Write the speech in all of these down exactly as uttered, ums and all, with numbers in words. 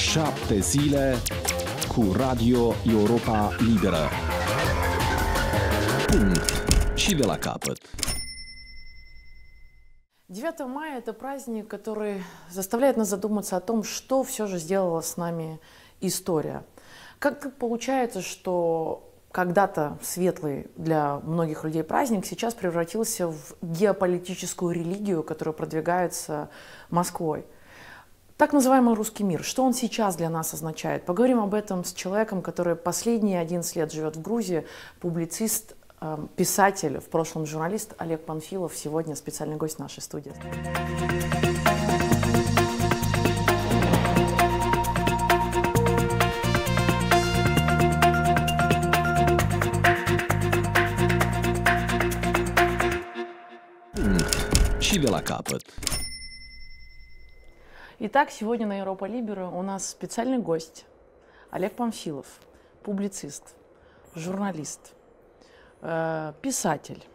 Șapte zile cu Radio Europa Liberă. Punct. Și de la capăt. девятое мая – это праздник, который заставляет нас задуматься о том, что все же сделала с нами история. Как так получается, что когда-то светлый для многих людей праздник сейчас превратился в геополитическую религию, которая продвигается Москвой? Так называемый русский мир. Что он сейчас для нас означает? Поговорим об этом с человеком, который последние одиннадцать лет живет в Грузии, публицист, писатель, в прошлом журналист Олег Панфилов. Сегодня специальный гость нашей студии. Și de la capăt. Итак, сегодня на Европа Либера у нас специальный гость Олег Панфилов, публицист, журналист, писатель,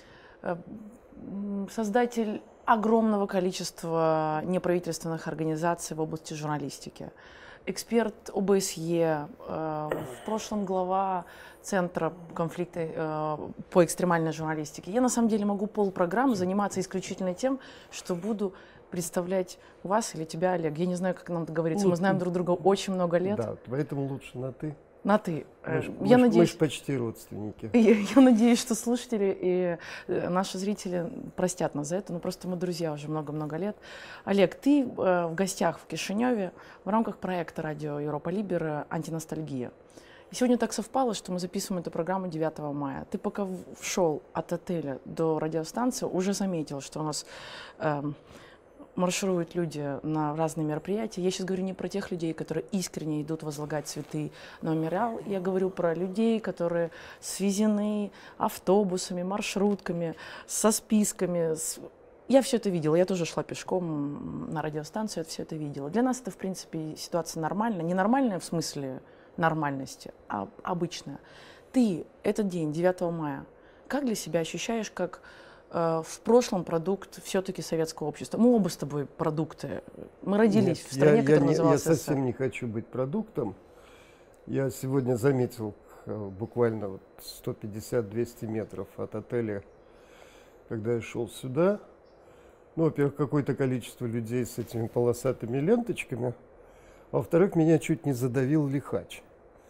создатель огромного количества неправительственных организаций в области журналистики, эксперт о бэ эс е, в прошлом глава Центра конфликта по экстремальной журналистике. Я на самом деле могу полпрограммы заниматься исключительно тем, что буду представлять вас или тебя, Олег. Я не знаю, как нам договориться. Мы знаем друг друга очень много лет. Да, поэтому лучше на «ты». На «ты». Мы ж, я мы надеюсь, ж почти родственники. Я, я надеюсь, что слушатели и наши зрители простят нас за это, но просто мы друзья уже много-много лет. Олег, ты э, в гостях в Кишиневе в рамках проекта радио Европа Либера «Антиностальгия». И сегодня так совпало, что мы записываем эту программу девятого мая. Ты пока шел от отеля до радиостанции, уже заметил, что у нас э, маршируют люди на разные мероприятия. Я сейчас говорю не про тех людей, которые искренне идут возлагать цветы на мемориал. Я говорю про людей, которые свезены автобусами, маршрутками, со списками. С... Я все это видела. Я тоже шла пешком на радиостанцию, я все это видела. Для нас это, в принципе, ситуация нормальная. Не нормальная в смысле нормальности, а обычная. Ты этот день, девятого мая, как для себя ощущаешь, как в прошлом продукт все-таки советского общества? Мы оба с тобой продукты. Мы родились Нет, в стране, я, которая я, называлась Я СССР. совсем не хочу быть продуктом. Я сегодня заметил буквально вот сто пятьдесят - двести метров от отеля, когда я шел сюда. Ну, во-первых, какое-то количество людей с этими полосатыми ленточками. А во-вторых, меня чуть не задавил лихач.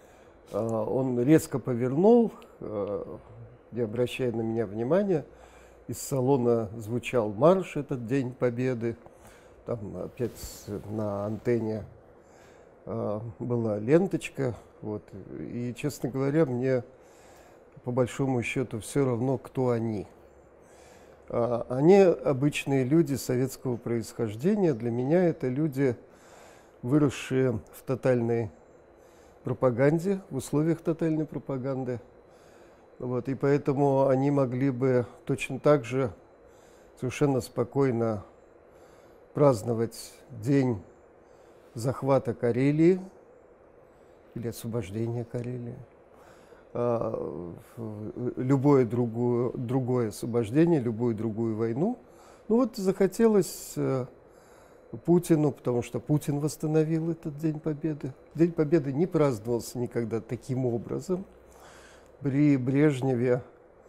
Он резко повернул, не обращая на меня внимания. Из салона звучал марш этот День Победы. Там опять на антенне э, была ленточка. Вот. И, честно говоря, мне по большому счету все равно, кто они. А, они обычные люди советского происхождения. Для меня это люди, выросшие в тотальной пропаганде, в условиях тотальной пропаганды. Вот, и поэтому они могли бы точно так же совершенно спокойно праздновать день захвата Карелии или освобождения Карелии, а, любое другое, другое освобождение, любую другую войну. Ну вот захотелось э, Путину, потому что Путин восстановил этот День Победы. День Победы не праздновался никогда таким образом. При Брежневе,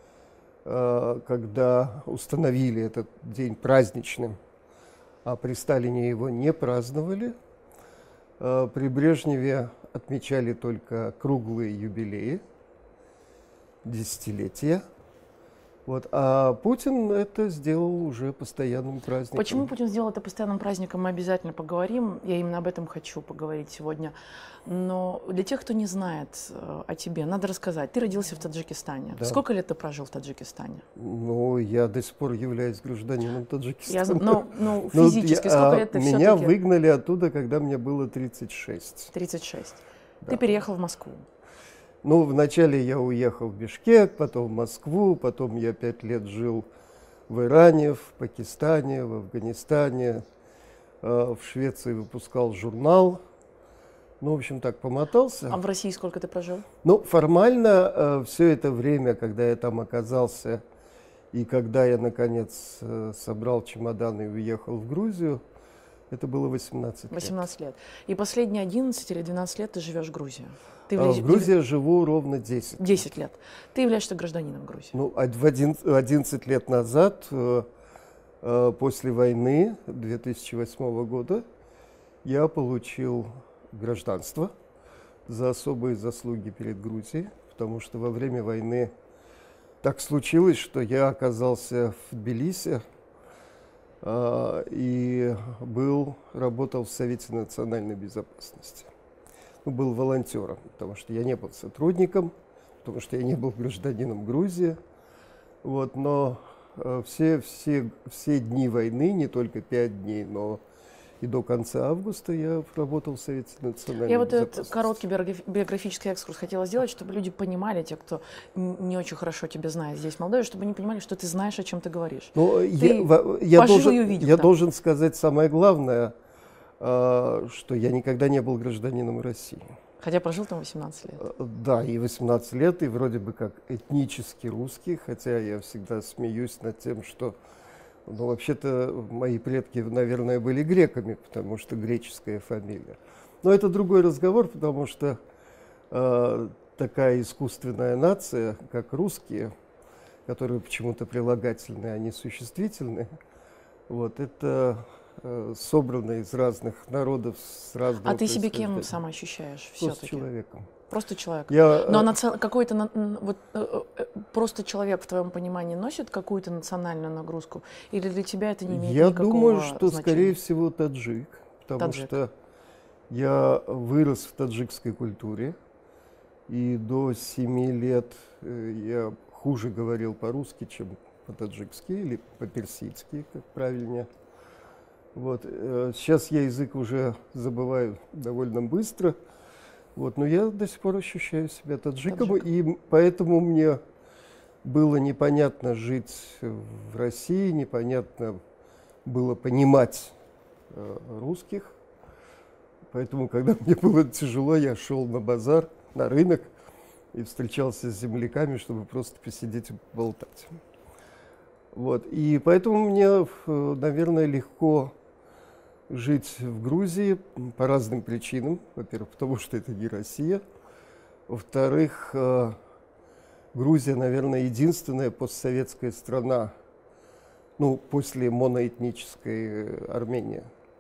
когда установили этот день праздничным, а при Сталине его не праздновали, при Брежневе отмечали только круглые юбилеи, десятилетия. Вот. А Путин это сделал уже постоянным праздником. Почему Путин сделал это постоянным праздником, мы обязательно поговорим. Я именно об этом хочу поговорить сегодня. Но для тех, кто не знает э, о тебе, надо рассказать. Ты родился в Таджикистане. Да. Сколько лет ты прожил в Таджикистане? Ну, я до сих пор являюсь гражданином Таджикистана. Я, ну, ну, физически, ну, сколько а лет ты меня все-таки? выгнали оттуда, когда мне было тридцать шесть. тридцать шесть. Да. Ты переехал в Москву. Ну, вначале я уехал в Бишкек, потом в Москву, потом я пять лет жил в Иране, в Пакистане, в Афганистане, в Швеции выпускал журнал. Ну, в общем, так помотался. А в России сколько ты прожил? Ну, формально все это время, когда я там оказался, и когда я, наконец, собрал чемодан и уехал в Грузию, Это было восемнадцать лет. восемнадцать лет. И последние одиннадцать или двенадцать лет ты живешь в Грузии. Ты А являешь... в Грузии я живу ровно десять. десять лет. Ты являешься гражданином Грузии. Ну, в одиннадцать лет назад, э, э, после войны две тысячи восьмого года, я получил гражданство за особые заслуги перед Грузией, потому что во время войны так случилось, что я оказался в Тбилиси э, и был, работал в Совете национальной безопасности. Ну, был волонтером, потому что я не был сотрудником, потому что я не был гражданином Грузии. Вот, но э, все, все, все дни войны, не только пять дней, но и до конца августа я работал в Совете национальной Я вот безопасности. этот короткий биографический экскурс хотела сделать, чтобы люди понимали, те, кто не очень хорошо тебя знает здесь, Молдове, чтобы они понимали, что ты знаешь, о чем ты говоришь. Но ты я, я, пожил должен, и увидел, я да. должен сказать самое главное, э, что я никогда не был гражданином России. Хотя прожил там восемнадцать лет. Да, и восемнадцать лет, и вроде бы как этнически русский, хотя я всегда смеюсь над тем, что, ну, вообще-то мои предки, наверное, были греками, потому что греческая фамилия. Но это другой разговор, потому что э, такая искусственная нация, как русские, которые почему-то прилагательные, а не существительные, вот, это э, собрано из разных народов с разного А ты себе кем происхождения. сам ощущаешь Просто все-таки? человеком. Просто человек. Я, Но э, наци... какой-то на- н- вот, э, э, просто человек в твоем понимании носит какую-то национальную нагрузку? Или для тебя это не имеет Я никакого думаю, что, значения? скорее всего, таджик, потому Таджик. что я вырос в таджикской культуре, и до семи лет э, я хуже говорил по-русски, чем по-таджикски или по-персидски, как правильнее. Вот. э, Сейчас я язык уже забываю довольно быстро, вот, но я до сих пор ощущаю себя таджиком, Таджик. и поэтому мне было непонятно жить в России, непонятно было понимать э, русских. Поэтому, когда мне было тяжело, я шел на базар, на рынок и встречался с земляками, чтобы просто посидеть и поболтать. Вот. И поэтому мне, э, наверное, легко жить в Грузии по разным причинам. Во-первых, потому что это не Россия. Во-вторых, э, Грузия, наверное, единственная постсоветская страна, ну, после моноэтнической Армении,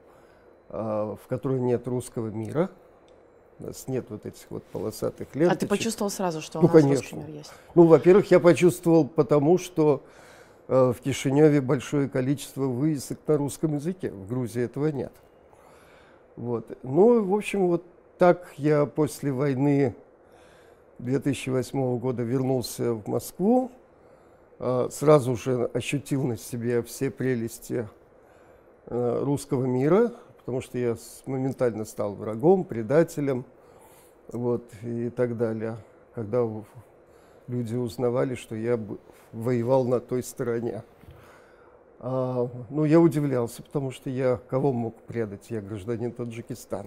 в которой нет русского мира. У нас нет вот этих вот полосатых ленточек. А ты почувствовал сразу, что Ну, у нас конечно. русский мир есть? Ну, во-первых, я почувствовал потому, что э, в Кишиневе большое количество вывесок на русском языке. В Грузии этого нет. Вот. Ну, в общем, вот так я после войны две тысячи восьмого года вернулся в Москву. Э, сразу же ощутил на себе все прелести э, русского мира, потому что я моментально стал врагом, предателем, вот, и так далее. Когда люди узнавали, что я воевал на той стороне. А, ну, я удивлялся, потому что я кого мог предать? Я гражданин Таджикистана.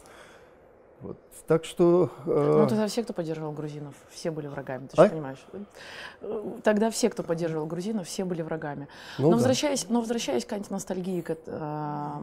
Вот. Так что... Э... Ну, тогда все, кто поддерживал грузинов, все были врагами, ты А? же понимаешь. Тогда все, кто поддерживал грузинов, все были врагами. Ну, но, да. возвращаясь, но возвращаясь к антиностальгии, к, э,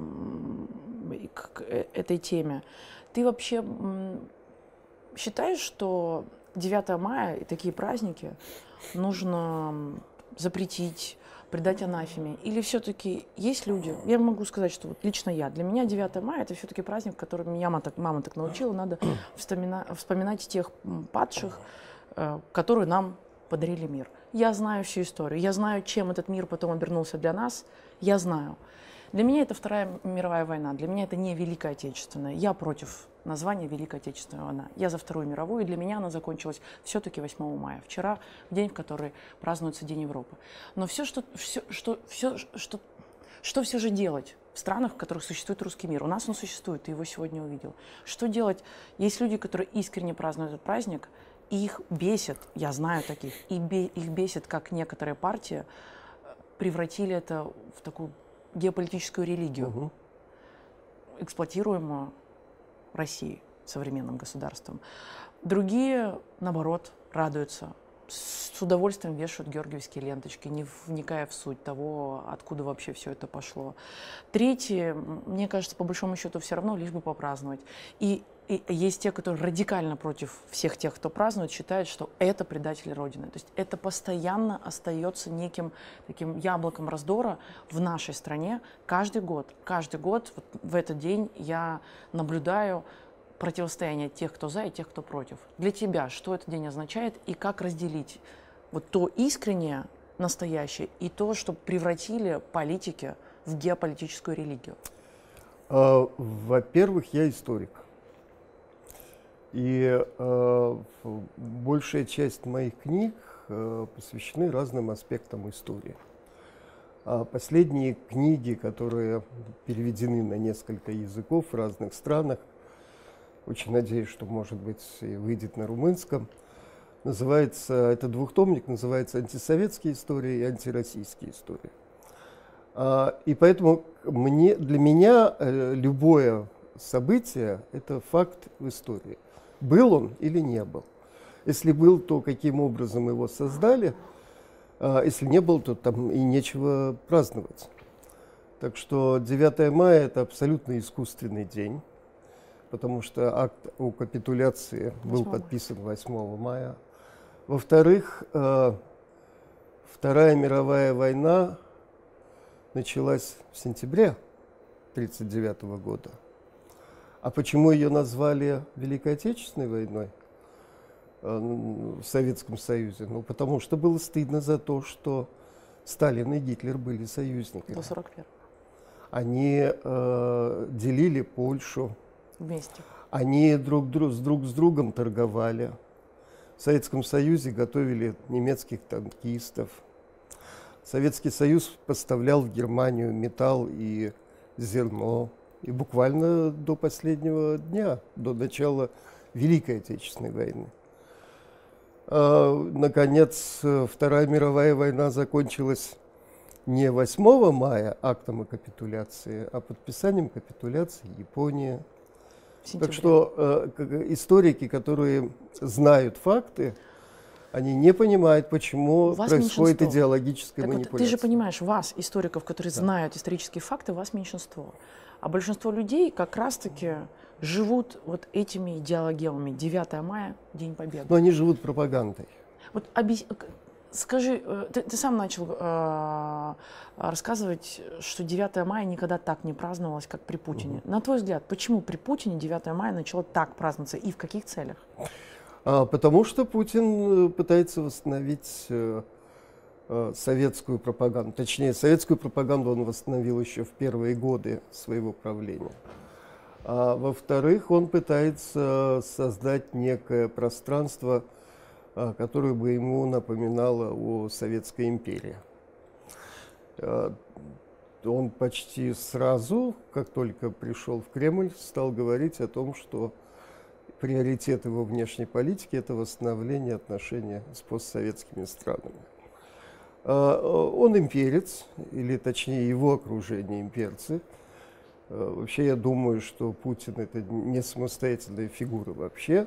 к этой теме, ты вообще м, считаешь, что девятое мая и такие праздники нужно запретить, предать анафеме? Или все-таки есть люди, я могу сказать, что вот лично я, для меня девятое мая это все-таки праздник, который меня мама так, мама так научила, надо вспомина, вспоминать тех падших, э, которые нам подарили мир. Я знаю всю историю, я знаю, чем этот мир потом обернулся для нас, я знаю. Для меня это Вторая мировая война, для меня это не Великая Отечественная. Я против названия Великая Отечественная война. Я за Вторую мировую, и для меня она закончилась все-таки восьмого мая. Вчера, в день, в который празднуется День Европы. Но все, что, все, что, все, что, что все же делать в странах, в которых существует русский мир? У нас он существует, ты его сегодня увидел. Что делать? Есть люди, которые искренне празднуют этот праздник, и их бесит, я знаю таких, и бе, их бесит, как некоторые партии превратили это в такую геополитическую религию, Угу. эксплуатируемую Россией, современным государством. Другие, наоборот, радуются. С с удовольствием вешают георгиевские ленточки, не вникая в суть того, откуда вообще все это пошло. Третье, мне кажется, по большому счету все равно, лишь бы попраздновать. И, и есть те, которые радикально против всех тех, кто празднует, считают, что это предатели Родины. То есть это постоянно остается неким таким яблоком раздора в нашей стране каждый год. Каждый год вот в этот день я наблюдаю противостояние тех, кто за, и тех, кто против. Для тебя что этот день означает и как разделить вот то искреннее, настоящее, и то, что превратили политики в геополитическую религию? А, во-первых, я историк. И а, большая часть моих книг а, посвящены разным аспектам истории. А последние книги, которые переведены на несколько языков в разных странах, очень надеюсь, что, может быть, и выйдет на румынском. Называется, это двухтомник, называется «Антисоветские истории» и «Антироссийские истории». А, и поэтому мне, для меня э, любое событие – это факт в истории. Был он или не был. Если был, то каким образом его создали. А если не был, то там и нечего праздновать. Так что девятое мая – это абсолютно искусственный день, потому что акт о капитуляции был подписан восьмого мая. Во-вторых, э, Вторая мировая война началась в сентябре тысяча девятьсот тридцать девятого года. А почему ее назвали Великой Отечественной войной э, в Советском Союзе? Ну, потому что было стыдно за то, что Сталин и Гитлер были союзниками. До сорок первого. Они э, делили Польшу. Вместе. Они друг, друг, с друг с другом торговали. В Советском Союзе готовили немецких танкистов. Советский Союз поставлял в Германию металл и зерно. И буквально до последнего дня, до начала Великой Отечественной войны. А, наконец, Вторая мировая война закончилась не восьмого мая актом о капитуляции, а подписанием капитуляции Японии. Так что э, историки, которые знают факты, они не понимают, почему происходит идеологическая так манипуляция. Вот, ты же понимаешь, вас, историков, которые да. знают исторические факты, вас меньшинство. А большинство людей как раз-таки живут вот этими идеологемами. девятое мая, День Победы. Но они живут пропагандой. Вот объяс... Скажи, ты, ты сам начал э, рассказывать, что девятое мая никогда так не праздновалось, как при Путине. Угу. На твой взгляд, почему при Путине девятое мая начало так праздноваться и в каких целях? А, потому что Путин пытается восстановить э, э, советскую пропаганду. Точнее, советскую пропаганду он восстановил еще в первые годы своего правления. А во-вторых, он пытается создать некое пространство, которое бы ему напоминало о Советской империи. Он почти сразу, как только пришел в Кремль, стал говорить о том, что приоритет его внешней политики – это восстановление отношений с постсоветскими странами. Он имперец, или точнее его окружение имперцы. Вообще я думаю, что Путин – это не самостоятельная фигура вообще.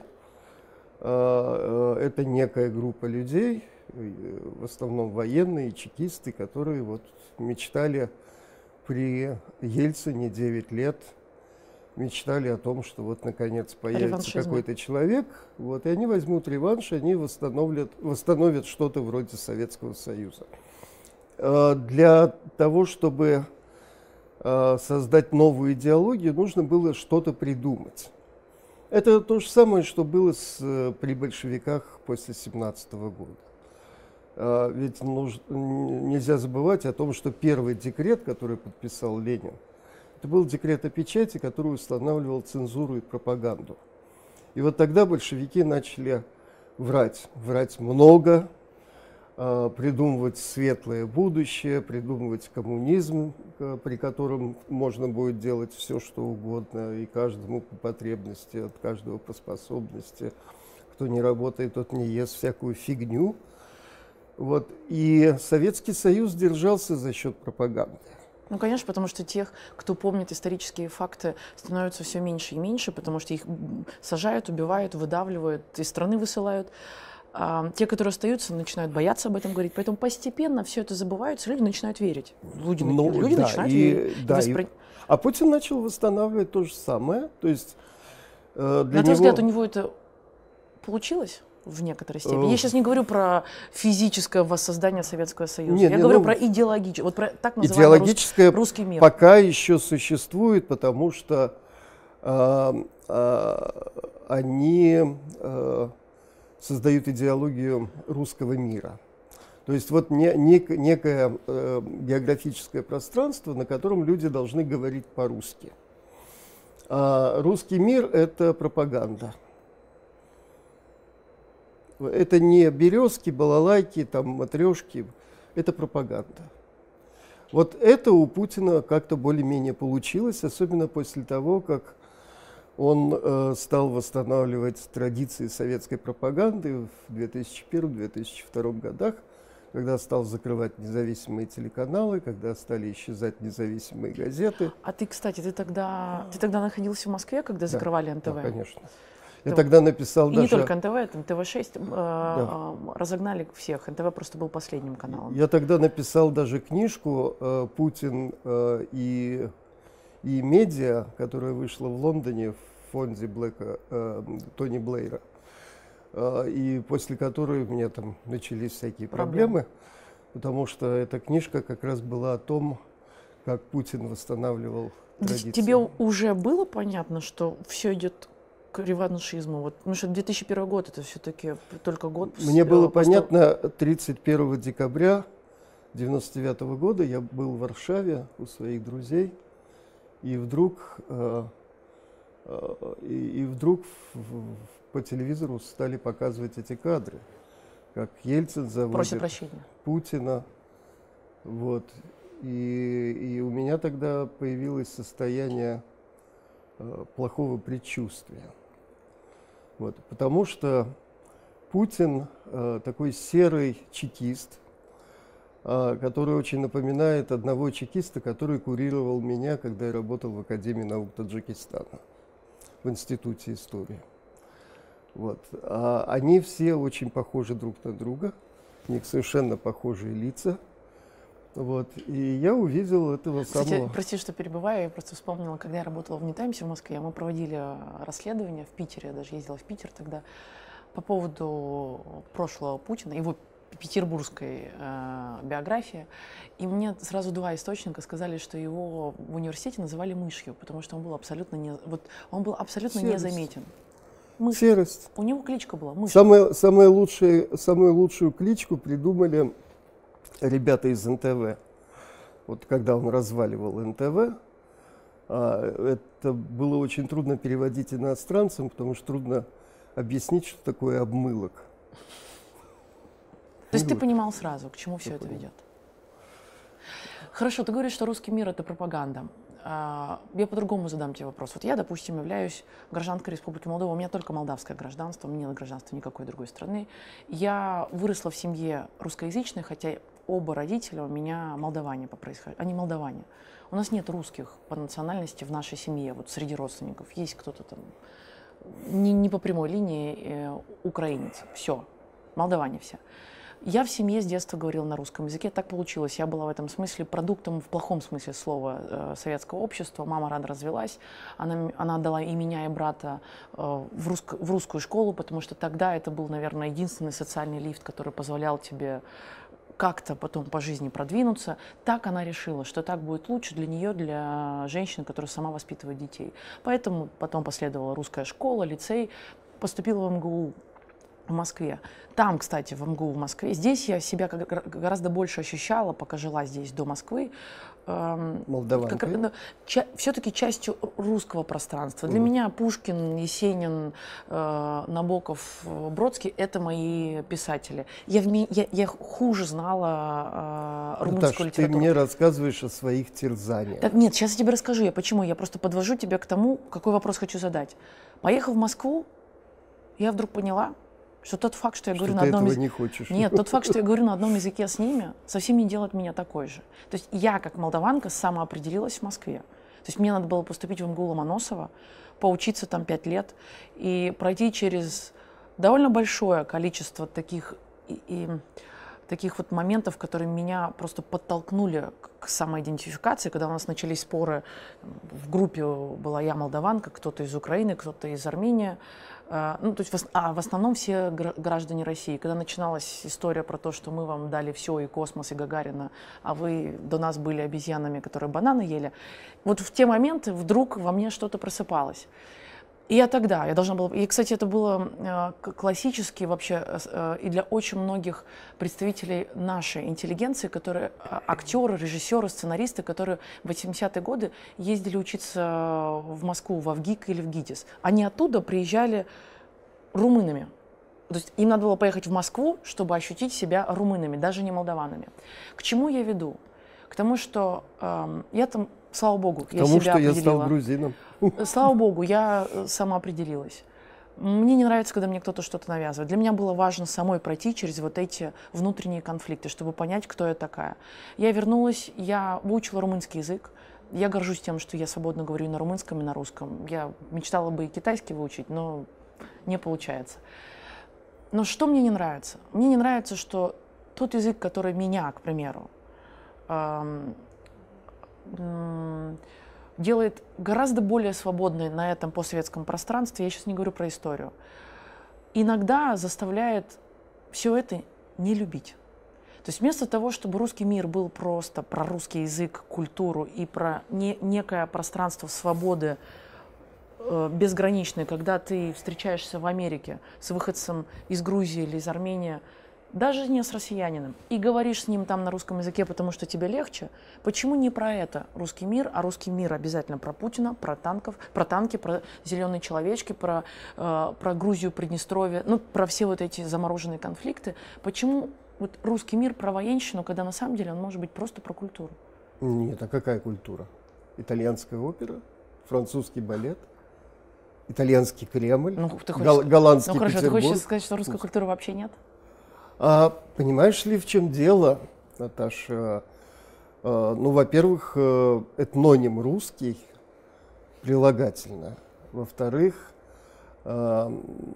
Это некая группа людей, в основном военные, чекисты, которые вот мечтали при Ельцине девять лет, мечтали о том, что вот наконец появится какой-то человек, вот, и они возьмут реванш, они восстановят, восстановят что-то вроде Советского Союза. Для того, чтобы создать новую идеологию, нужно было что-то придумать. Это то же самое, что было с, при большевиках после семнадцатого года. А, ведь нужно, нельзя забывать о том, что первый декрет, который подписал Ленин, это был декрет о печати, который устанавливал цензуру и пропаганду. И вот тогда большевики начали врать, врать много, а, придумывать светлое будущее, придумывать коммунизм, при котором можно будет делать все, что угодно, и каждому по потребности, от каждого по способности. Кто не работает, тот не ест всякую фигню. Вот. И Советский Союз держался за счет пропаганды. Ну, конечно, потому что тех, кто помнит исторические факты, становится все меньше и меньше, потому что их сажают, убивают, выдавливают, из страны высылают. А те, которые остаются, начинают бояться об этом говорить. Поэтому постепенно все это забывается, люди начинают верить. Люди, Ну, люди да, начинают и, верить. да, Воспри... и, а Путин начал восстанавливать то же самое. То есть, э, для На твой него... взгляд, у него это получилось в некоторой степени? Я сейчас не говорю про физическое воссоздание Советского Союза. Нет, Я не, говорю ну, про идеологическое, вот про так называемый идеологическое рус... русский мир. пока еще существует, потому что э, э, они э, создают идеологию русского мира. То есть вот не, нек, некое э, географическое пространство, на котором люди должны говорить по-русски. А русский мир – это пропаганда. Это не березки, балалайки, там, матрешки, это пропаганда. Вот это у Путина как-то более-менее получилось, особенно после того, как он э, стал восстанавливать традиции советской пропаганды в две тысячи первом — две тысячи втором годах, когда стал закрывать независимые телеканалы, когда стали исчезать независимые газеты. А ты, кстати, ты тогда, ты тогда находился в Москве, когда Да, закрывали эн тэ вэ? Да, конечно. Я Да. тогда написал И даже... не только эн тэ вэ, там тэ вэ шесть, э, Да. э, разогнали всех. эн тэ вэ просто был последним каналом. Я тогда написал даже книжку э, «Путин э, и, и медиа», которая вышла в Лондоне в фонде Блэка, э, Тони Блэйра. Э, и после которой у меня там начались всякие проблемы, Проблемы. потому что эта книжка как раз была о том, как Путин восстанавливал традиции. Тебе уже было понятно, что все идет к реваншизму? Вот, потому что две тысячи первый год, это все-таки только год. Мне с- было после- понятно, тридцать первого декабря девяносто девятого года я был в Варшаве у своих друзей, и вдруг, э, э, и, и вдруг в- в- по телевизору стали показывать эти кадры, как Ельцин Просит заводит прощения. Путина. Вот. И, и у меня тогда появилось состояние э, плохого предчувствия. Вот. Потому что Путин э, такой серый чекист, э, который очень напоминает одного чекиста, который курировал меня, когда я работал в Академии наук Таджикистана, в Институте истории. Вот. А они все очень похожи друг на друга, у них совершенно похожие лица. Вот. И я увидел этого Кстати, самого... прости, что перебиваю, я просто вспомнила, когда я работала в «Ньютаймсе» в Москве, мы проводили расследование в Питере, я даже ездила в Питер тогда, по поводу прошлого Путина, его петербургской э, биографии. И мне сразу два источника сказали, что его в университете называли мышью, потому что он был абсолютно, не, вот, он был абсолютно Серость. незаметен. Мышь. Серость. У него кличка была мышь. Самое, самое лучшее, самую лучшую кличку придумали ребята из эн тэ вэ. Вот когда он разваливал эн тэ вэ, а, это было очень трудно переводить иностранцам, потому что трудно объяснить, что такое обмылок. То есть ты Вот. понимал сразу, к чему все Я это понял. ведет. Хорошо, ты говоришь, что русский мир — это пропаганда. А, Я по-другому задам тебе вопрос. Вот я, допустим, являюсь гражданкой Республики Молдова, у меня только молдавское гражданство, у меня нет гражданства никакой другой страны. Я выросла в семье русскоязычной, хотя оба родителя у меня молдаване по происхождению, они молдаване. У нас нет русских по национальности в нашей семье, вот среди родственников. Есть кто-то там не, не по прямой линии э, украинец. Все, молдаване все. Я в семье с детства говорила на русском языке, так получилось. Я была в этом смысле продуктом, в плохом смысле слова, э, советского общества. Мама рано развелась, она, она отдала и меня, и брата э, в, русско, в русскую школу, потому что тогда это был, наверное, единственный социальный лифт, который позволял тебе как-то потом по жизни продвинуться. Так она решила, что так будет лучше для нее, для женщины, которая сама воспитывает детей. Поэтому потом последовала русская школа, лицей, поступила в эм гэ у в Москве. Там, кстати, в эм гэ у в Москве, здесь я себя как, гораздо больше ощущала, пока жила здесь до Москвы, эм, Молдаванкой? как, ну, ча, все-таки частью русского пространства. Для mm. меня Пушкин, Есенин, э, Набоков, Бродский — это мои писатели. Я, в, я, я хуже знала э, румынскую Наташа, литературу. ты мне рассказываешь о своих терзаниях. Так, нет, сейчас я тебе расскажу, я почему. Я просто подвожу тебя к тому, какой вопрос хочу задать. Поехав в Москву, я вдруг поняла, что тот факт, что я Что говорю ты на одном этого языке... не хочешь. Нет, тот факт, что я говорю на одном языке с ними, совсем не делает меня такой же. То есть я, как молдаванка, самоопределилась в Москве. То есть мне надо было поступить в эм гэ у Ломоносова, поучиться там пять лет и пройти через довольно большое количество таких, и, и, таких вот моментов, которые меня просто подтолкнули к самоидентификации, когда у нас начались споры. В группе была я молдаванка, кто-то из Украины, кто-то из Армении. Ну, то есть, в, а в основном все граждане России. Когда начиналась история про то, что мы вам дали все, и космос, и Гагарина, а вы до нас были обезьянами, которые бананы ели, вот в те моменты вдруг во мне что-то просыпалось. И я тогда, я должна была... И, кстати, это было э, классически вообще э, и для очень многих представителей нашей интеллигенции, которые э, актеры, режиссеры, сценаристы, которые в восьмидесятые годы ездили учиться в Москву, в ВГИК или в ГИТИС. Они оттуда приезжали румынами. То есть им надо было поехать в Москву, чтобы ощутить себя румынами, даже не молдаванами. К чему я веду? К тому, что э, я там, слава богу, К я тому, себя что я определила. стал грузином. Слава богу, я сама определилась. Мне не нравится, когда мне кто-то что-то навязывает. Для меня было важно самой пройти через вот эти внутренние конфликты, чтобы понять, кто я такая. Я вернулась, я выучила румынский язык. Я горжусь тем, что я свободно говорю и на румынском, и на русском. Я мечтала бы и китайский выучить, но не получается. Но что мне не нравится? Мне не нравится, что тот язык, который меня, к примеру, эм, эм, делает гораздо более свободной на этом постсоветском пространстве, я сейчас не говорю про историю, иногда заставляет все это не любить. То есть вместо того, чтобы русский мир был просто про русский язык, культуру и про не, некое пространство свободы э, безграничной, когда ты встречаешься в Америке с выходцем из Грузии или из Армении, даже не с россиянином, и говоришь с ним там на русском языке, потому что тебе легче, почему не про это русский мир, а русский мир обязательно про Путина, про танков, про танки, про зеленые человечки, про, э, про Грузию, Приднестровье, ну, про все вот эти замороженные конфликты. Почему вот русский мир про военщину, когда на самом деле он может быть просто про культуру? Нет, а какая культура? Итальянская опера, французский балет, итальянский Кремль, ну, ты хочешь, гол- голландский ну, хорошо, Петербург. ты хочешь сказать, что русской культуры вообще нет? А понимаешь ли, в чем дело, Наташа? А, ну, во-первых, этноним русский прилагательно. Во-вторых, а,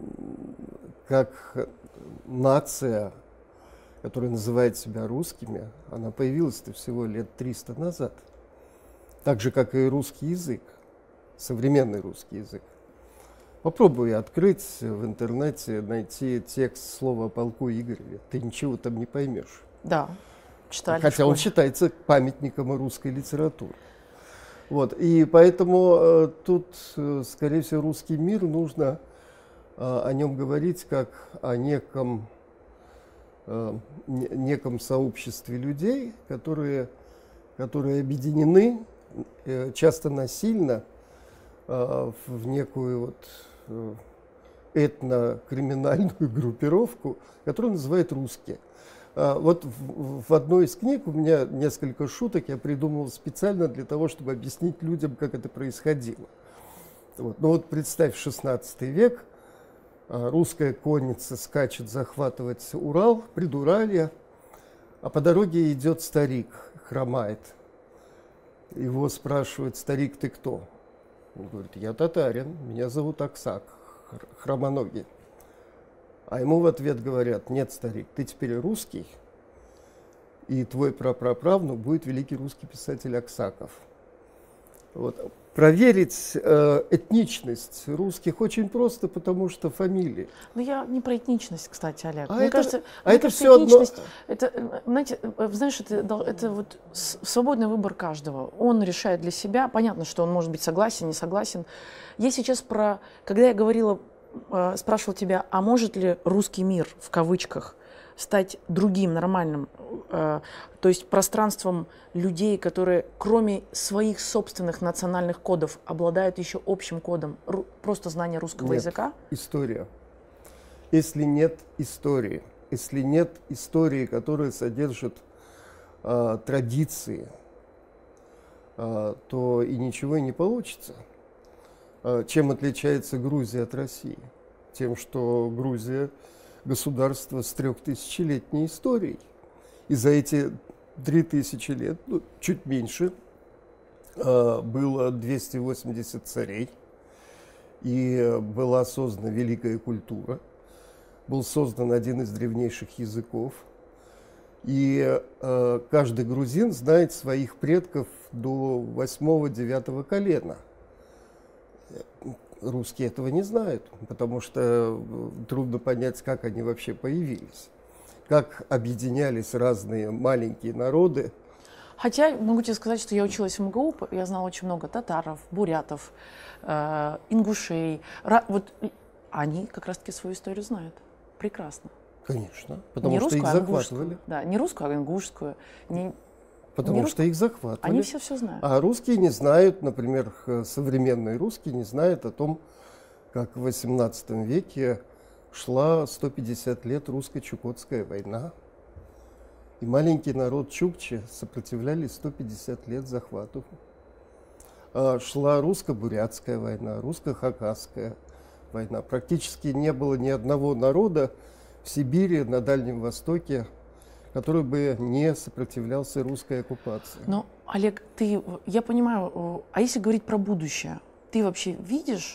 как нация, которая называет себя русскими, она появилась-то всего лет триста назад. Так же, как и русский язык, современный русский язык. Попробуй открыть в интернете, найти текст слова о полку Игореве. Ты ничего там не поймешь. Да, читали. Хотя он считается памятником русской литературы. Вот. И поэтому э, тут, э, скорее всего, русский мир нужно э, о нем говорить как о неком, э, не, неком сообществе людей, которые, которые объединены э, часто насильно э, в некую вот этнокриминальную группировку, которую называют русские. Вот в, в одной из книг у меня несколько шуток я придумал специально для того, чтобы объяснить людям, как это происходило. Вот. Ну вот представь, шестнадцатый век, русская конница скачет захватывать Урал, Придуралье, а по дороге идет старик, хромает. Его спрашивают: старик, ты кто? Он говорит: я татарин, меня зовут Аксак, хромоногий. А ему в ответ говорят: нет, старик, ты теперь русский, и твой прапраправнук будет великий русский писатель Аксаков. Вот. Проверить э, этничность русских очень просто, потому что фамилии. Ну, я не про этничность, кстати, Олег. А мне это, кажется, а мне это кажется, все одно... это, знаете, знаешь, это, это вот свободный выбор каждого. Он решает для себя. Понятно, что он может быть согласен, не согласен. Я сейчас про... Когда я говорила, спрашивала тебя, а может ли русский мир, в кавычках, стать другим, нормальным, э, то есть пространством людей, которые кроме своих собственных национальных кодов обладают еще общим кодом, ру, просто знания русского нет, языка? История. Если нет истории, если нет истории, которая содержит э, традиции, э, то и ничего и не получится. Э, чем отличается Грузия от России? Тем, что Грузия государство с трехтысячелетней историей. И за эти три тысячи лет, ну, чуть меньше, э, было двести восемьдесят царей, и была создана великая культура. был создан один из древнейших языков. И э, каждый грузин знает своих предков до восьмого-девятого колена. Русские этого не знают, потому что трудно понять, как они вообще появились, как объединялись разные маленькие народы. Хотя могу тебе сказать, что я училась в МГУ, я знала очень много татаров, бурятов, э, ингушей. Ра- вот они как раз-таки свою историю знают прекрасно. Конечно, потому не что русскую, их а захватывали. ингушскую. Да, не русскую, а ингушскую. Не, Потому не что русскую. их захватывали. Они все все знают. А русские не знают, например, современные русские не знают о том, как в восемнадцатом веке шла сто пятьдесят лет русско-чукотская война. И маленький народ чукчи сопротивлялись сто пятьдесят лет захвату. А шла русско-бурятская война, русско-хакасская война. Практически не было ни одного народа в Сибири, на Дальнем Востоке, который бы не сопротивлялся русской оккупации. Но, Олег, ты, я понимаю, а если говорить про будущее, ты вообще видишь,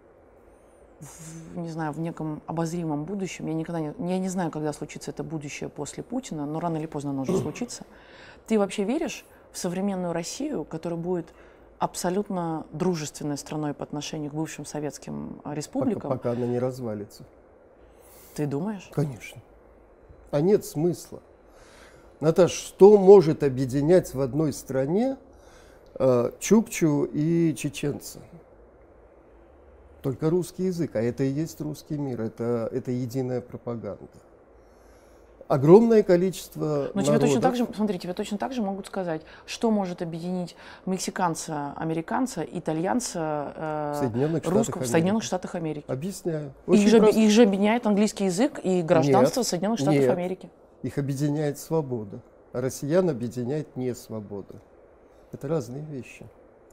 в, не знаю, в неком обозримом будущем, я никогда не, я не знаю, когда случится это будущее после Путина, но рано или поздно оно уже случится. Ты вообще веришь в современную Россию, которая будет абсолютно дружественной страной по отношению к бывшим советским республикам? Пока, пока она не развалится. Ты думаешь? Конечно. А нет смысла. Наташ, что может объединять в одной стране э, чукчу и чеченца? Только русский язык, а это и есть русский мир, это, это единая пропаганда. Огромное количество Но тебе народов. точно так же, смотри, тебе точно так же могут сказать, что может объединить мексиканца, американца, итальянца, э, Соединенных Штатах русского в Америки. Соединенных Штатах Америки. Объясняю. Их Очень же, просто. их же объединяет английский язык и гражданство Нет, Соединенных Штатов нет. Америки. Их объединяет свобода, а россиян объединяет не свобода. Это разные вещи.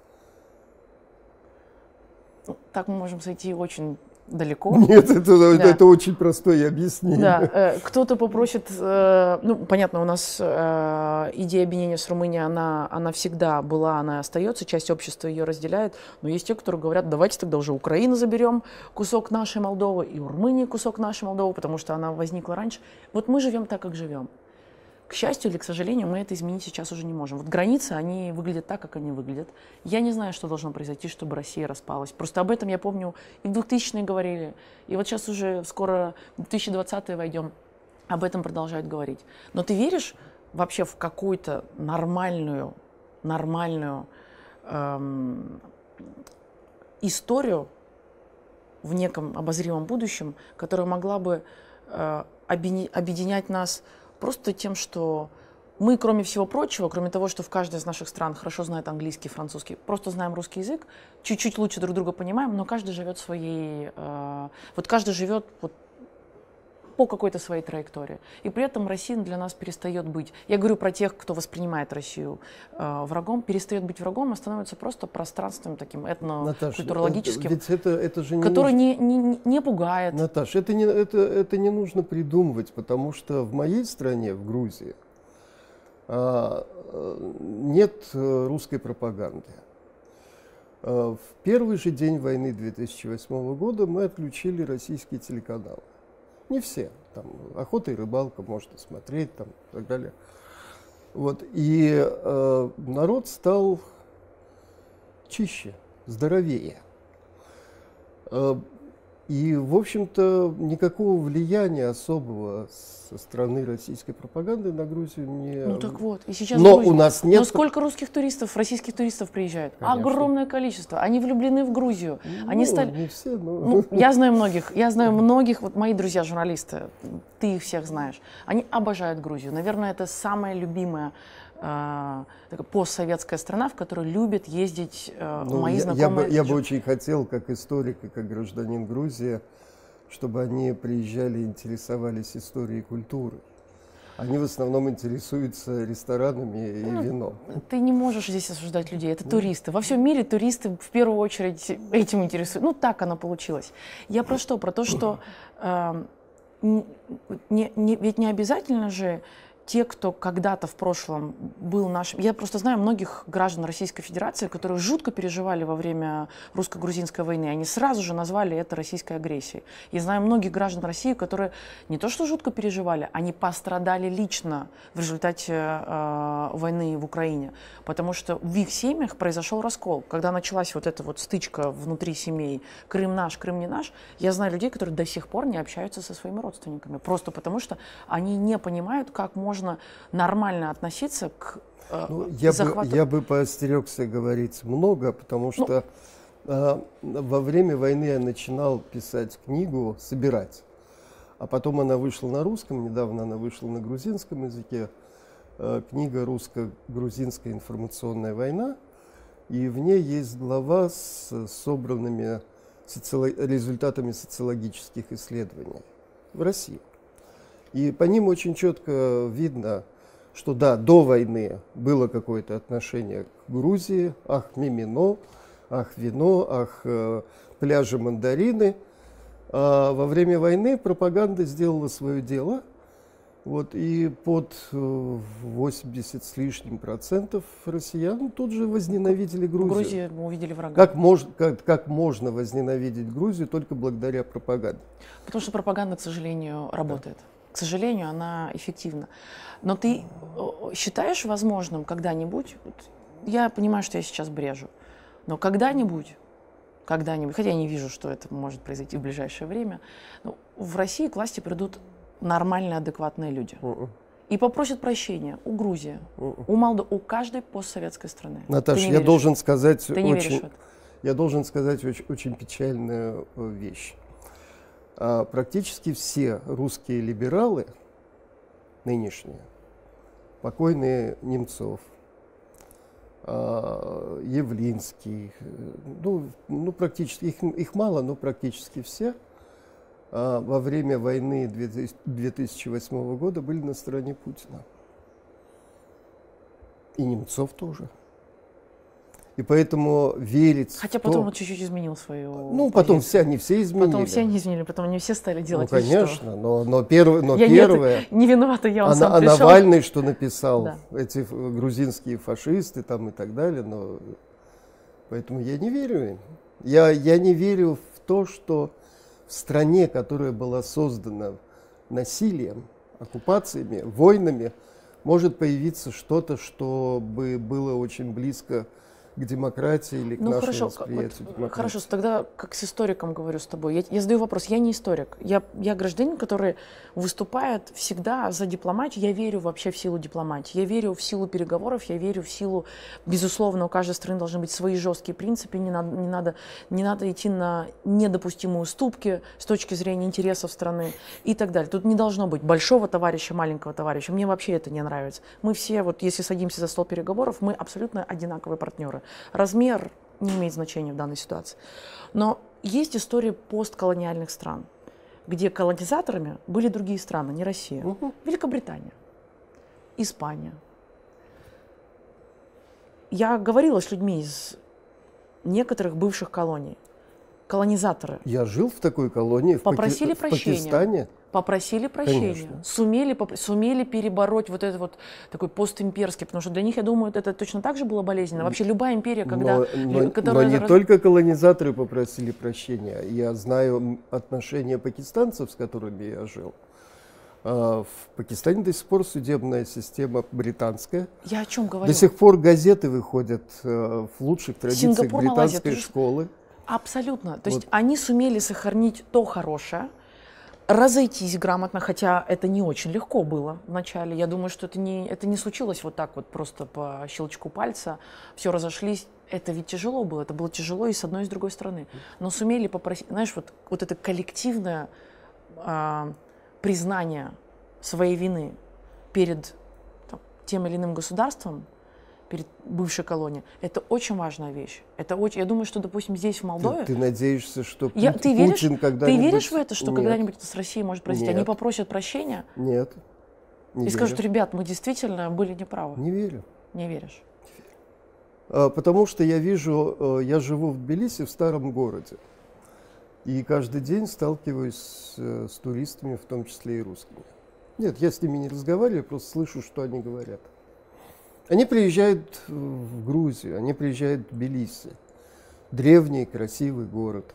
Ну, так мы можем сойти очень далеко. Нет, это, Да. это очень простое объяснение. Да, э, кто-то попросит, э, ну, понятно, у нас э, идея объединения с Румынией, она, она всегда была, она остается, часть общества ее разделяет, но есть те, которые говорят, давайте тогда уже Украину заберем, кусок нашей Молдовы, и у Румынии кусок нашей Молдовы, потому что она возникла раньше. Вот мы живем так, как живем. К счастью или к сожалению, мы это изменить сейчас уже не можем. Вот границы, они выглядят так, как они выглядят. Я не знаю, что должно произойти, чтобы Россия распалась. Просто об этом, я помню, и в двухтысячные говорили. И вот сейчас уже скоро в две тысячи двадцатые войдем, об этом продолжают говорить. Но ты веришь вообще в какую-то нормальную, нормальную эм, историю в неком обозримом будущем, которая могла бы э, объединять нас просто тем, что мы, кроме всего прочего, кроме того, что в каждой из наших стран хорошо знает английский, французский, просто знаем русский язык, чуть-чуть лучше друг друга понимаем, но каждый живет своей, э, вот каждый живет вот по какой-то своей траектории. И при этом Россия для нас перестает быть, я говорю про тех, кто воспринимает Россию э, врагом, перестает быть врагом, а становится просто пространством таким этно-культурологическим, ведь это, это же не который нужно... не, не, не пугает. Наташ, это не, это, это не нужно придумывать, потому что в моей стране, в Грузии, а, нет русской пропаганды. А, в первый же день войны две тысячи восьмого года мы отключили российские телеканалы. Не все. Там «Охота и рыбалка» можно смотреть, там, и так далее. Вот. И э, народ стал чище, здоровее. Э, и, в общем-то, никакого влияния особого со стороны российской пропаганды на Грузию не... Ну так вот, и сейчас Но Грузия. у нас нет... Но сколько русских туристов, российских туристов приезжает? Конечно. Огромное количество. Они влюблены в Грузию. Ну, Они стали... не все, но... Ну, я знаю многих, я знаю многих, вот мои друзья-журналисты, ты их всех знаешь, они обожают Грузию. Наверное, это самая любимая э, такая постсоветская страна, в которую любят ездить э, Ну, мои я, знакомые. я, бы, я бы очень хотел, как историк и как гражданин Грузии, чтобы они приезжали и интересовались историей и культурой. Они в основном интересуются ресторанами и Ну, вином. Ты не можешь здесь осуждать людей, это туристы. Во всем мире туристы в первую очередь этим интересуются. Ну, так оно получилось. Я про что? Про то, что э, не, не, ведь не обязательно же те, кто когда-то в прошлом был нашим... Я просто знаю многих граждан Российской Федерации, которые жутко переживали во время русско-грузинской войны. Они сразу же назвали это российской агрессией. И знаю многих граждан России, которые не то что жутко переживали, они пострадали лично в результате э, войны в Украине. Потому что в их семьях произошел раскол. Когда началась вот эта вот стычка внутри семей «Крым наш, Крым не наш», я знаю людей, которые до сих пор не общаются со своими родственниками. Просто потому что они не понимают, как можно можно нормально относиться к э, ну, я захвату. Бы, я бы поостерегся говорить много, потому что ну, э, во время войны я начинал писать книгу, собирать. А потом она вышла на русском, недавно она вышла на грузинском языке. Э, книга «Русско-грузинская информационная война». И в ней есть глава с собранными социолог... результатами социологических исследований в России. И по ним очень четко видно, что да, до войны было какое-то отношение к Грузии, ах, мимино, ах, вино, ах, э, пляжи, мандарины. А во время войны пропаганда сделала свое дело, вот, и под восемьдесят с лишним процентов россиян тут же возненавидели Грузию. В Грузии мы увидели врага. Как, мож, как, как можно возненавидеть Грузию только благодаря пропаганде? Потому что пропаганда, к сожалению, работает. Да. К сожалению, она эффективна. Но ты считаешь возможным когда-нибудь, я понимаю, что я сейчас брежу, но когда-нибудь, когда-нибудь, хотя я не вижу, что это может произойти в ближайшее время, но в России к власти придут нормальные, адекватные люди. Uh-uh. И попросят прощения у Грузии, uh-uh. у Молдовы, у каждой постсоветской страны. Наташа, я должен сказать Ты не очень, веришь в это? Я должен сказать очень, очень печальную вещь. А, практически все русские либералы нынешние, покойные Немцов, а, Явлинский, ну, ну практически, их, их мало, но практически все, а, во время войны две тысячи восьмого года были на стороне Путина. И Немцов тоже. И поэтому верить Хотя в потом то... он чуть-чуть изменил свою Ну, потом позицию. все, они все изменили. Потом все они изменили, потом они все стали делать Ну, вид, конечно, что... но, но, перв... но я первое... Нет, не виновата, я он а, сам а пришел. Навальный, что написал, Да. эти грузинские фашисты там и так далее, но... Поэтому я не верю им. Я, я не верю в то, что в стране, которая была создана насилием, оккупациями, войнами, может появиться что-то, что бы было очень близко к демократии или к ну, нашему хорошо, восприятию вот, демократии. хорошо, тогда как с историком говорю с тобой. Я, я задаю вопрос, я не историк. Я, я гражданин, который выступает всегда за дипломатию. Я верю вообще в силу дипломатии. Я верю в силу переговоров, я верю в силу... Безусловно, у каждой страны должны быть свои жесткие принципы. Не надо, не надо, не надо идти на недопустимые уступки с точки зрения интересов страны и так далее. Тут не должно быть большого товарища, маленького товарища. Мне вообще это не нравится. Мы все, вот если садимся за стол переговоров, мы абсолютно одинаковые партнеры. Размер не имеет значения в данной ситуации. Но есть история постколониальных стран, где колонизаторами были другие страны, не Россия. Угу. Великобритания, Испания. Я говорила с людьми из некоторых бывших колоний. Колонизаторы. Я жил в такой колонии, в, Попросили Паки... прощения. в Пакистане. Попросили прощения, Конечно. сумели, поп- сумели перебороть вот этот вот такой постимперский, потому что для них, я думаю, это точно так же было болезненно. Вообще любая империя, когда... Но, но, которая но не раз... только колонизаторы попросили прощения. Я знаю отношения пакистанцев, с которыми я жил. В Пакистане до сих пор судебная система британская. Я о чем говорю? До сих пор газеты выходят в лучших традициях Сингапур, британской Малайзия, школы. Абсолютно. То Вот. есть они сумели сохранить то хорошее, разойтись грамотно, хотя это не очень легко было вначале. Я думаю, что это не, это не случилось вот так вот просто по щелчку пальца. Все разошлись. Это ведь тяжело было. Это было тяжело и с одной, и с другой стороны. Но сумели попросить, знаешь, вот, вот это коллективное а, признание своей вины перед там, тем или иным государством, перед бывшей колонией, это очень важная вещь. Это очень, я думаю, что, допустим, здесь, в Молдове... Ты, ты надеешься, что я, Пу- ты веришь, Путин когда-нибудь... Ты веришь в это, что Нет. когда-нибудь это с Россией может произойти? Нет. Они попросят прощения Нет. Не и верю. скажут, ребят, мы действительно были неправы. Не верю. Не веришь? А, Потому что я вижу, я живу в Тбилиси, в старом городе. И каждый день сталкиваюсь с, с туристами, в том числе и русскими. Нет, я с ними не разговариваю, просто слышу, что они говорят. Они приезжают в Грузию, они приезжают в Тбилиси. Древний, красивый город.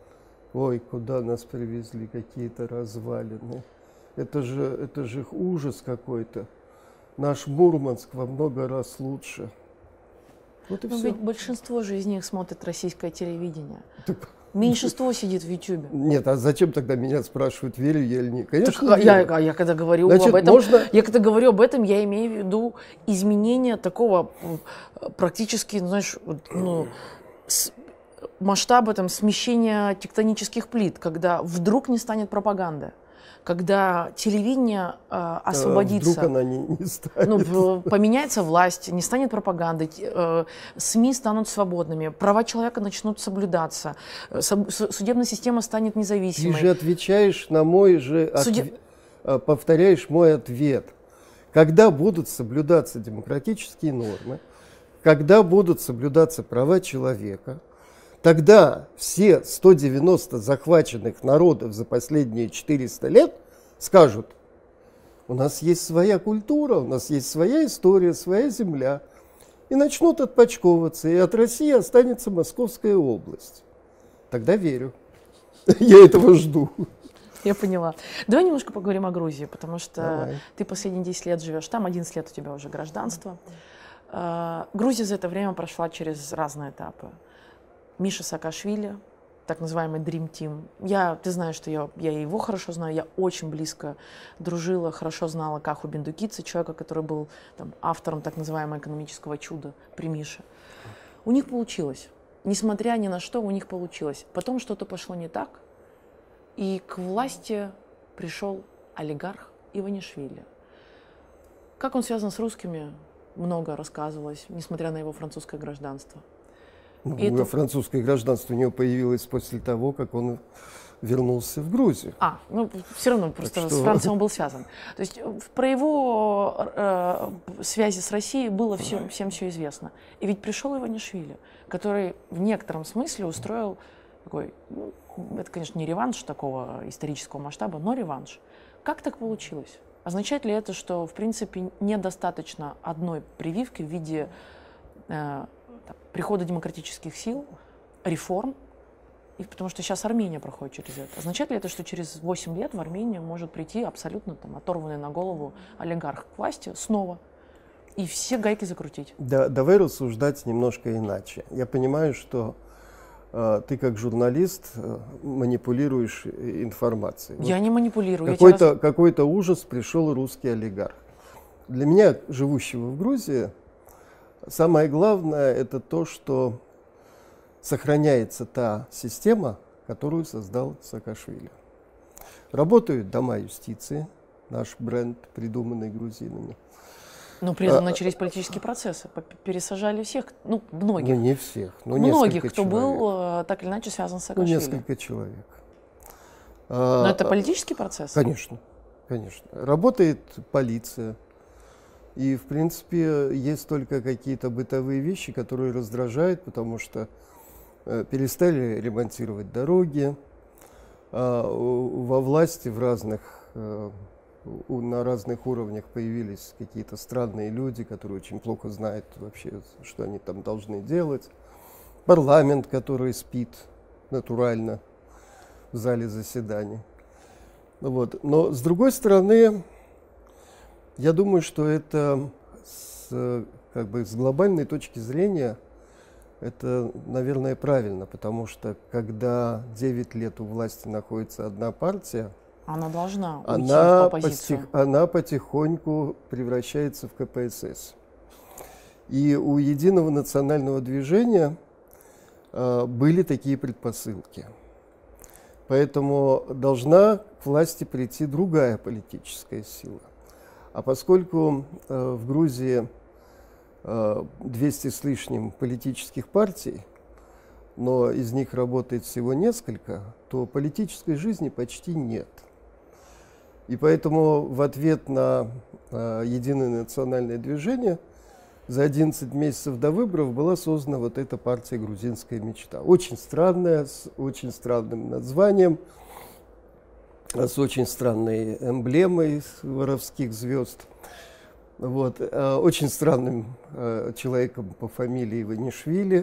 Ой, куда нас привезли, какие-то развалины. Это же, это же ужас какой-то. Наш Мурманск во много раз лучше. Вот и Но все. ведь большинство же из них смотрит российское телевидение. Меньшинство сидит в Ютьюбе. Нет, а зачем тогда меня спрашивают, верю я или нет? Конечно, Так, а я, верю. а я когда говорю Значит, об этом, можно- я когда говорю об этом, я имею в виду изменение такого м, практически, ну, знаешь, вот, ну, с- масштаба там смещения тектонических плит, когда вдруг не станет пропаганды, когда телевидение э, А освободится. вдруг она не, не станет. Ну, в- поменяется власть, не станет пропаганды, т- э, СМИ станут свободными, права человека начнут соблюдаться, э, соб- су- судебная система станет Ты независимой. же отвечаешь на мой же, Суде- отве- а, повторяешь мой ответ. Когда будут соблюдаться демократические нормы, когда будут соблюдаться права человека, тогда все сто девяносто захваченных народов за последние четыреста лет скажут: у нас есть своя культура, у нас есть своя история, своя земля. И начнут отпочковываться, и от России останется Московская область. Тогда верю. Я этого жду. Я поняла. Давай немножко поговорим о Грузии, потому что Давай. ты последние десять лет живешь там, одиннадцать лет у тебя уже гражданство. Э, Грузия за это время прошла через разные этапы. Миша Саакашвили, так называемый Dream Team. Я, ты знаешь, что я, я его хорошо знаю, я очень близко дружила, хорошо знала Каху Бендукидзе, человека, который был там, автором так называемого экономического чуда при Мише. У них получилось. Несмотря ни на что, у них получилось. Потом что-то пошло не так, и к власти пришел олигарх Иванишвили. Как он связан с русскими, много рассказывалось, несмотря на его французское гражданство. Ну, И это- Французское гражданство у него появилось после того, как он вернулся в Грузию. А, ну все равно просто Так с что- Францией он был связан. То есть э, про его э, связи с Россией было всем, всем все известно. И ведь пришел Иванишвили, который в некотором смысле устроил такой, ну, это, конечно, не реванш такого исторического масштаба, но реванш. Как так получилось? Означает ли это, что, в принципе, недостаточно одной прививки в виде э, там, прихода демократических сил, реформ, и потому что сейчас Армения проходит через это. Означает ли это, что через восемь лет в Армению может прийти абсолютно там, оторванный на голову олигарх к власти снова и все гайки закрутить? Да, давай рассуждать немножко иначе. Я понимаю, что э, ты как журналист э, манипулируешь э, информацией. Вот Я не манипулирую. я тебе какой-то, какой-то ужас пришел русский олигарх. Для меня, живущего в Грузии, самое главное это то, что сохраняется та система, которую создал Саакашвили. Работают дома юстиции, наш бренд, придуманный грузинами. рас- Но при этом а- начались политические процессы. П- Пересажали всех, ну, Ну, многих. не всех, но Многих, несколько кто человек. был э, так или иначе связан с Ну, Саакашвили. несколько человек. Но А, это политический процесс? Конечно, конечно. Работает полиция. И, в принципе, есть только какие-то бытовые вещи, которые раздражают, потому что э, перестали ремонтировать дороги. А, у- во власти в разных, э, у- на разных уровнях появились какие-то странные люди, которые очень плохо знают вообще, что они там должны делать. Парламент, который спит натурально в зале заседаний. Вот. Но, с другой стороны, я думаю, что это с, как бы, с глобальной точки зрения это, наверное, правильно, потому что когда девять лет у власти находится одна партия, Она должна уйти она, в оппозицию. постих- она потихоньку превращается в ка пэ эс эс. И у Единого национального движения э, были такие предпосылки. Поэтому должна к власти прийти другая политическая сила. А поскольку э, в Грузии э, двести с лишним политических партий, но из них работает всего несколько, то политической жизни почти нет. И поэтому в ответ на э, Единое национальное движение за одиннадцать месяцев до выборов была создана вот эта партия «Грузинская мечта». Очень странная, с очень странным названием. с очень странной эмблемой воровских звезд. Вот. Очень странным человеком по фамилии Иванишвили,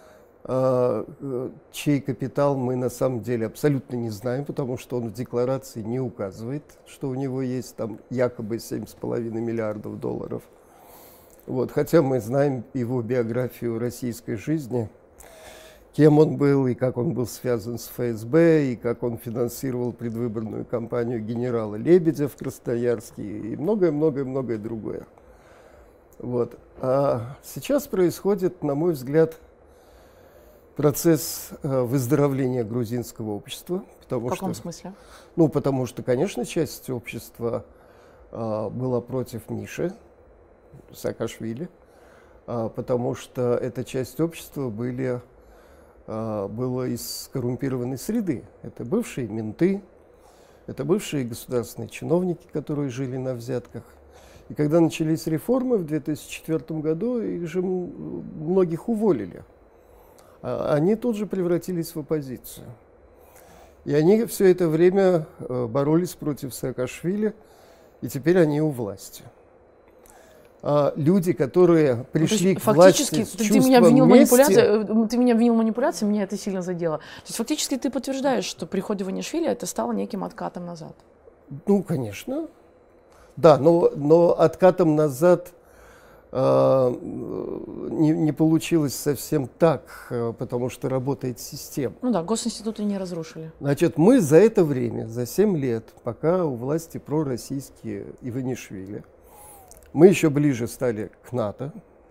чей капитал мы на самом деле абсолютно не знаем, потому что он в декларации не указывает, что у него есть там якобы семь с половиной миллиардов долларов. Вот. Хотя мы знаем его биографию российской жизни, кем он был и как он был связан с ФСБ, и как он финансировал предвыборную кампанию генерала Лебедя в Красноярске, и многое-многое-многое другое. Вот. А сейчас происходит, на мой взгляд, процесс выздоровления грузинского общества. Потому в каком что, смысле? Ну, потому что, конечно, часть общества а, была против Миши Саакашвили, а, потому что эта часть общества были... было из коррумпированной среды. Это бывшие менты, это бывшие государственные чиновники, которые жили на взятках. И когда начались реформы в две тысячи четвёртом году, их же многих уволили. А они тут же превратились в оппозицию. И они все это время боролись против Саакашвили, и теперь они у власти. А люди, которые пришли ну, к власти с фактически чувством ты меня обвинил мести... манипуляцией, ты меня обвинил в манипуляции, меня это сильно задело. То есть фактически ты подтверждаешь, что приход Иванишвили это стало неким откатом назад. Ну, конечно. Да, но, но откатом назад э, не, не получилось совсем так, потому что работает система. Ну да, госинституты не разрушили. Значит, мы за это время, за семь лет, пока у власти пророссийские Иванишвили, мы еще ближе стали к НАТО.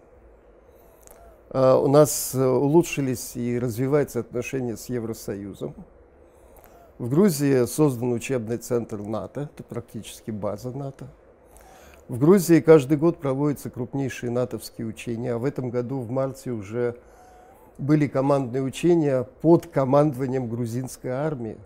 Uh, у нас uh, улучшились и развиваются отношения с Евросоюзом. В Грузии создан учебный центр НАТО, это практически база НАТО. В Грузии каждый год проводятся крупнейшие натовские учения, а в этом году в марте уже были командные учения под командованием грузинской армии.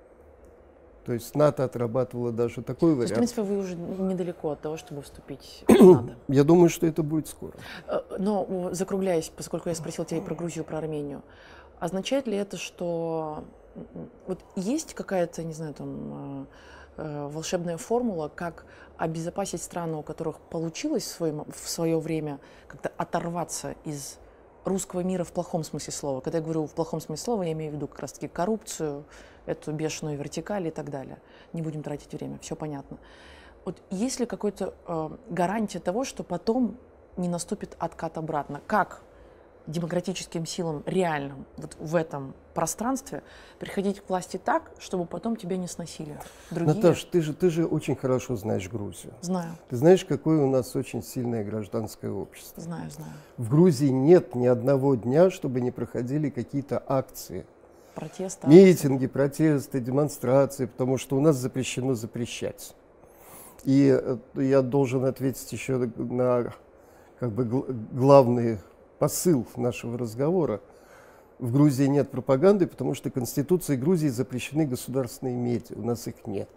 То есть НАТО отрабатывало даже такой вариант. То есть, в принципе, вы уже недалеко от того, чтобы вступить в НАТО. Я думаю, что это будет скоро. Но, закругляясь, поскольку я спросил тебя и про Грузию, и про Армению, означает ли это, что вот есть какая-то, не знаю, там, волшебная формула, как обезопасить страны, у которых получилось в свое, в свое время как-то оторваться из русского мира в плохом смысле слова? Когда я говорю в плохом смысле слова, я имею в виду как раз-таки коррупцию, эту бешеную вертикаль и так далее. Не будем тратить время, все понятно. Вот есть ли какая-то э, гарантия того, что потом не наступит откат обратно? Как демократическим силам реальным вот в этом пространстве приходить к власти так, чтобы потом тебя не сносили другие? Наташ, ты же, ты же очень хорошо знаешь Грузию. Знаю. Ты знаешь, какое у нас очень сильное гражданское общество. Знаю, знаю. В Грузии нет ни одного дня, чтобы не проходили какие-то акции. Протесты, митинги, протесты, демонстрации, потому что у нас запрещено запрещать. И я должен ответить еще на как бы главный посыл нашего разговора. В Грузии нет пропаганды, потому что Конституцией Грузии запрещены государственные медиа, у нас их нет.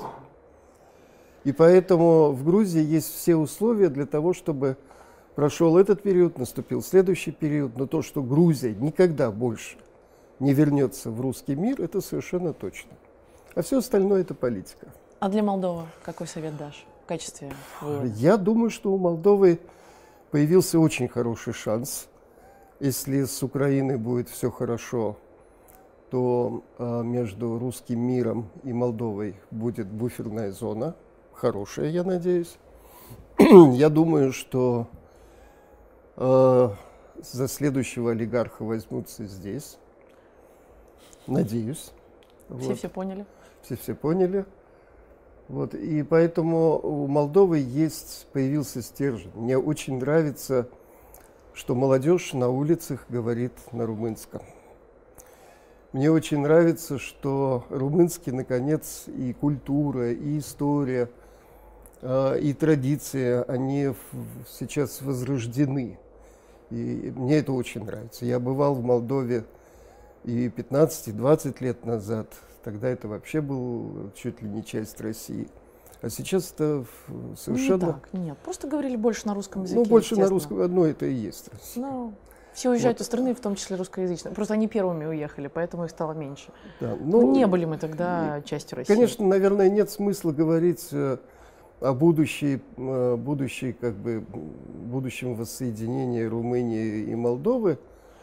И поэтому в Грузии есть все условия для того, чтобы прошел этот период, наступил следующий период, но то, что Грузия никогда больше не вернется в русский мир, это совершенно точно. А все остальное это политика. А для Молдовы какой совет дашь в качестве вывода? Я думаю, что у Молдовы появился очень хороший шанс. Если с Украиной будет все хорошо, то а, между русским миром и Молдовой будет буферная зона. Хорошая, я надеюсь. Я думаю, что а, за следующего олигарха возьмутся здесь. Надеюсь. Все Вот. все поняли? Все все поняли. Вот. И поэтому у Молдовы есть, появился стержень. Мне очень нравится, что молодежь на улицах говорит на румынском. Мне очень нравится, что румынский, наконец, и культура, и история, и традиции, они сейчас возрождены. И мне это очень нравится. Я бывал в Молдове и пятнадцать, и двадцать лет назад. Тогда это вообще был чуть ли не часть России. А сейчас это совершенно... Не так, нет. Просто говорили больше на русском языке. Ну, больше на русском, одно это и есть Россия. Ну, Все уезжают Вот. из страны, в том числе русскоязычные. Просто они первыми уехали, поэтому их стало меньше. Да, Ну, ну, не были мы тогда частью России. Конечно, наверное, нет смысла говорить э, о будущей, э, будущей, как бы, будущем воссоединении Румынии и Молдовы.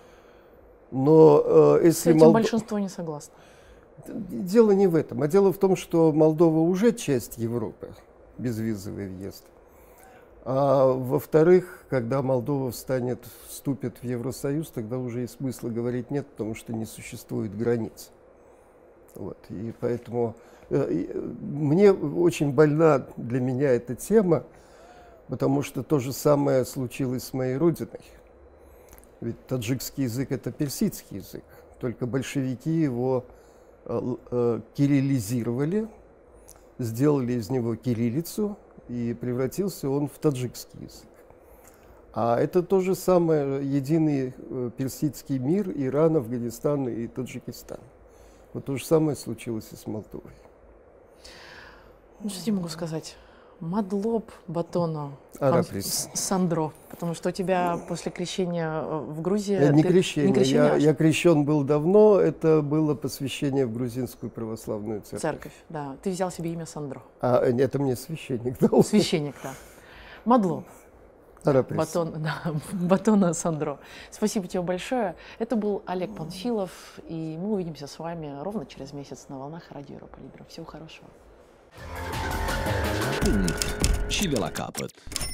Но э, С если этим Молдо- большинство не согласно. Дело не в этом, а дело в том, что Молдова уже часть Европы, безвизовый въезд. А во-вторых, когда Молдова встанет, вступит в Евросоюз, тогда уже и смысла говорить нет, потому что не существует границ. Вот. И поэтому э, и, мне очень больна для меня эта тема, потому что то же самое случилось с моей родиной. Ведь таджикский язык – это персидский язык, только большевики его э, э, кириллизировали, сделали из него кириллицу, и превратился он в таджикский язык. А это то же самое, единый э, персидский мир, Иран, Афганистан и Таджикистан. Вот то же самое случилось и с Молдовой. Ну, что я могу сказать? Мадлоб Батоно Араприс. Сандро, потому что у тебя после крещения в Грузии... Это не ты- крещение, не крещение, я, а я крещен был давно, это было посвящение в грузинскую православную церковь. церковь, да. Ты взял себе имя Сандро. А это мне священник дал. Священник, да. Мадлоб Араприс. Батон, да, Батона Сандро. Спасибо тебе большое. Это был Олег Панфилов, и мы увидимся с вами ровно через месяц на волнах Радио Европа Либера. Всего хорошего. Punct și de la capăt.